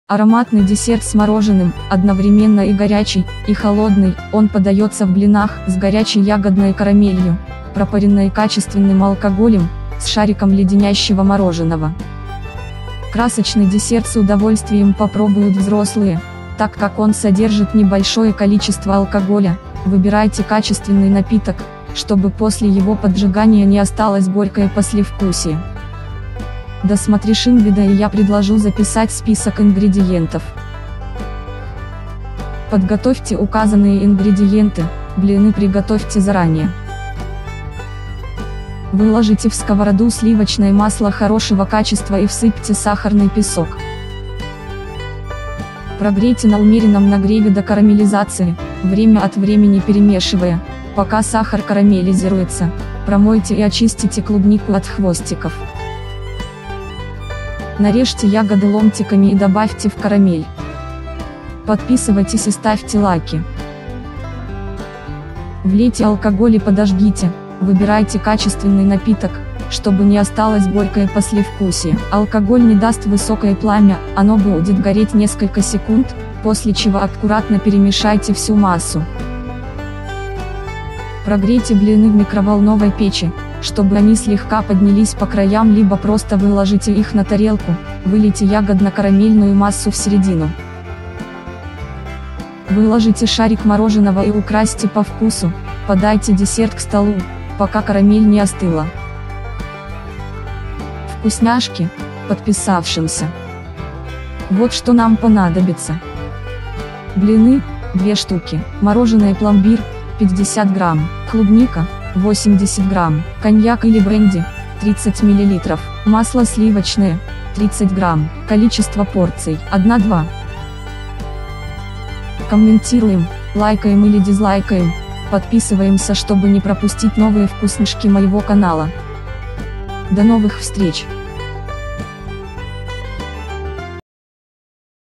Ароматный десерт с мороженым, одновременно и горячий, и холодный, он подается в блинах с горячей ягодной карамелью, пропаренной качественным алкоголем, с шариком леденящего мороженого. Красочный десерт с удовольствием попробуют взрослые, так как он содержит небольшое количество алкоголя. Выбирайте качественный напиток, чтобы после его поджигания не осталось горькое послевкусие. Досмотришь инвида и я предложу записать список ингредиентов. Подготовьте указанные ингредиенты, блины приготовьте заранее. Выложите в сковороду сливочное масло хорошего качества и всыпьте сахарный песок. Прогрейте на умеренном нагреве до карамелизации, время от времени перемешивая, пока сахар карамелизируется. Промойте и очистите клубнику от хвостиков. Нарежьте ягоды ломтиками и добавьте в карамель. Подписывайтесь и ставьте лайки. Влейте алкоголь и подожгите. Выбирайте качественный напиток, чтобы не осталось горькое послевкусие. Алкоголь не даст высокое пламя, оно будет гореть несколько секунд, после чего аккуратно перемешайте всю массу. Прогрейте блины в микроволновой печи, чтобы они слегка поднялись по краям, либо просто выложите их на тарелку, вылейте ягодно-карамельную массу в середину. Выложите шарик мороженого и украсьте по вкусу, подайте десерт к столу, пока карамель не остыла. Вкусняшки, подписавшимся. Вот что нам понадобится. Блины, 2 штуки, мороженое пломбир, 50 грамм, клубника, 80 грамм, коньяк или бренди, 30 мл, масло сливочное, 30 грамм, количество порций, 1-2. Комментируем, лайкаем или дизлайкаем, подписываемся, чтобы не пропустить новые вкусняшки моего канала. До новых встреч!